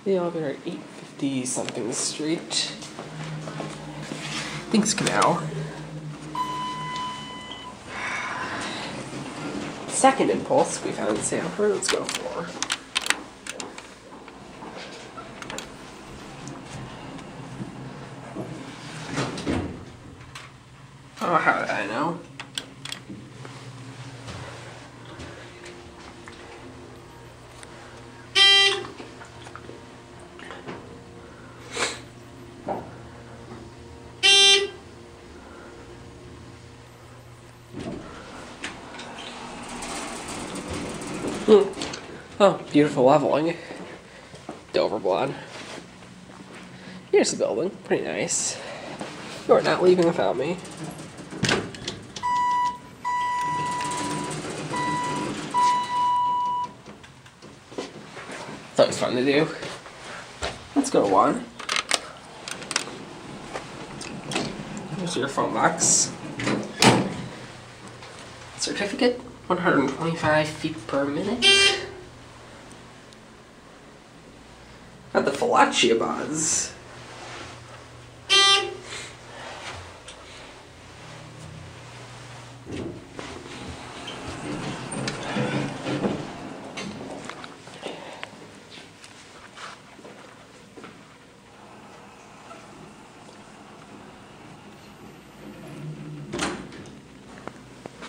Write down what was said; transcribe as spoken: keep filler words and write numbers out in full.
The elevator at eight fifty something street. Thanks, Canal. Second impulse we found in Stamford. Let's go for. Oh, how did I know? Hmm. Oh, beautiful leveling. Dover blonde. Here's the building. Pretty nice. You're not leaving without me. That was fun to do. Let's go to one. Here's your phone box. Certificate, one hundred twenty-five feet per minute. Got the Falaccia buzz.